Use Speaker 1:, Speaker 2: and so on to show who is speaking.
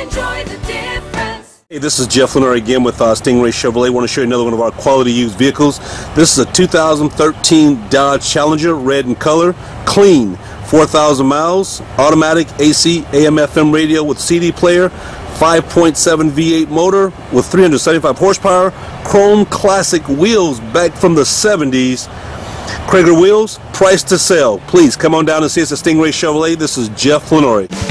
Speaker 1: Enjoy the difference.
Speaker 2: Hey, this is Jeff Lenore again with Stingray Chevrolet. I want to show you another one of our quality used vehicles. This is a 2013 Dodge Challenger, red in color, clean, 4,000 miles, automatic AC, AM, FM radio with CD player, 5.7 V8 motor with 375 horsepower, chrome classic wheels back from the 70s. Krager wheels, price to sell. Please come on down and see us at Stingray Chevrolet. This is Jeff Lenore.